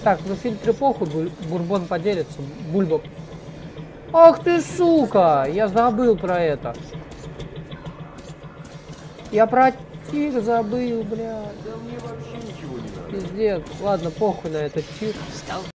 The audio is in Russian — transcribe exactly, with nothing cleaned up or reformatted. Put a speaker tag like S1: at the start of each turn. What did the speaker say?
S1: Так, ну фильтры похуй, буль- бурбон поделится, бульба. Ах ты сука, я забыл про это. Я про тир забыл, блядь.
S2: Да мне вообще ничего не надо.
S1: Пиздец. Ладно, похуй на этот тир.